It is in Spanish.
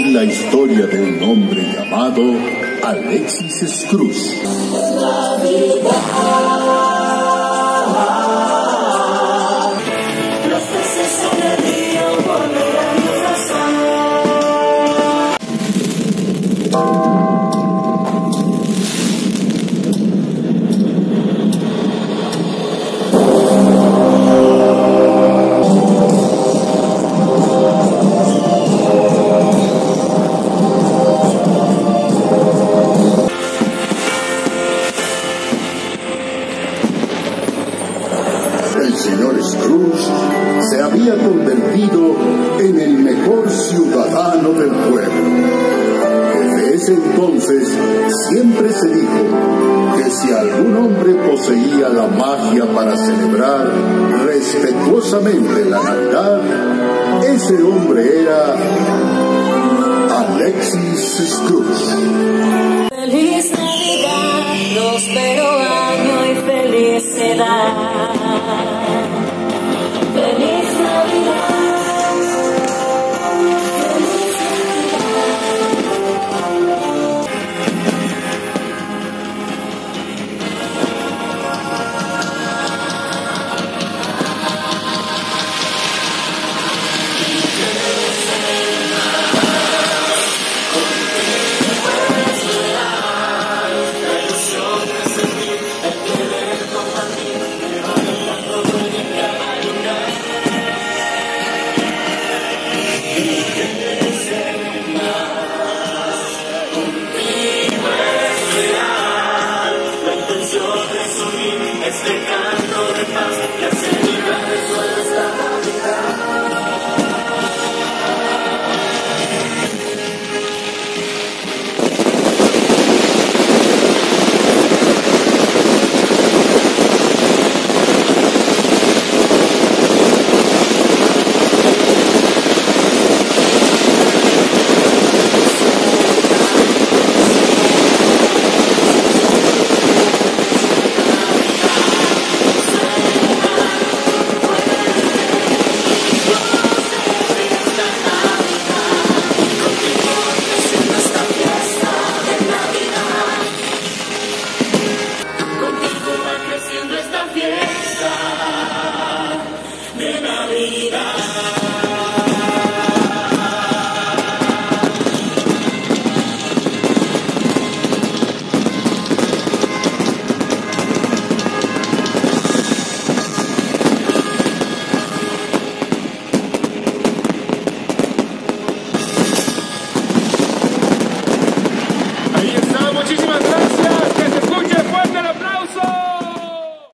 la historia de un hombre llamado Alexis Scrooge. El señor Scrooge se había convertido en el mejor ciudadano del pueblo. Desde ese entonces siempre se dijo que si algún hombre poseía la magia para celebrar respetuosamente la Navidad, ese hombre era Alexis Scrooge. Feliz Navidad, próspero año y felicidad. Feliz Navidad. Este